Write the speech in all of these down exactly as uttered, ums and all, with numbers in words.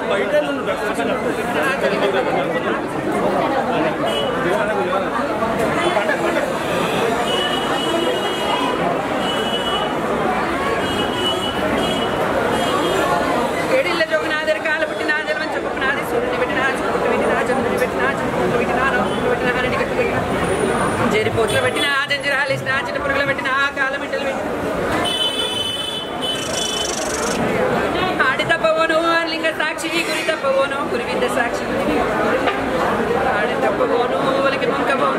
జరిపోతులు పెట్టిన జంజరాలు ఇచ్చిన చిన్న పురుగులు పెట్టిన కాళ్ళ మిట్టలు పెట్టిన ఆడి తప్పవోను లింగ సాక్షి గురి తప్పవోను గురి విద్య సాక్షి ఆడి తప్పవోను ఒలికి ముంకపోను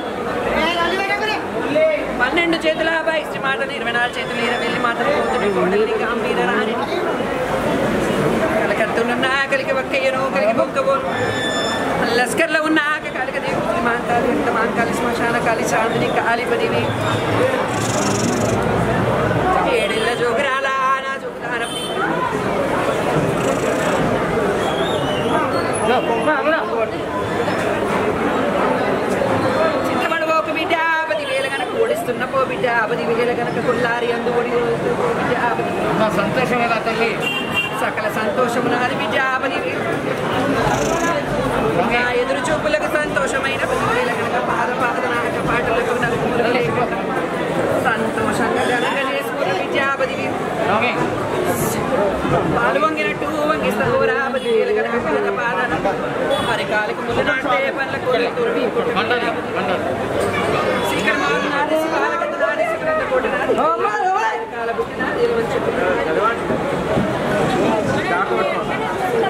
పన్నెండు చేతుల ఇష్ట మాటలు ఇరవై నాలుగు చేతులు ఇరవై వెళ్ళి మాటలు కోటలి గంభీర రాని కలకత్తులున్నా కలికి ఒక్కయ్యను కలికి బొక్కబోను లస్కర్లో ఉన్న కాళిక దేవి మాంకాళి ఎంత మాంకాళి శ్మశాన కాళి చాందిని కాళిపదివి ఏడెళ్ళ జోగురాల నా జోగురాల చింతమడవోకు బిడ్డ పదివేల గనక ఓడిస్తున్న పో బిడ్డ పదివేల గనక కొల్లారి అందు ఓడి బిడ్డ సంతోషమే తల్లి సకల సంతోషము నాది బిడ్డ పదివేలు ఎదురు చూపులకు సంతోషమైన పదివేల కనుక పాద పాద నాటక పాటలకు నలుగురు లేక సంతోషంగా ఘనంగా చేసుకున్న విద్యాపది పాలు వంగినట్టు వంగిస్తోరా పదివేల కనుక పాద పాద మరి కాలికి ముళ్ళు నాటే పనుల కోరి తురిమి శ్రీకర మారునాది శివాలకత నాది శివరంత కోటి నాది కాల బుట్టి నాది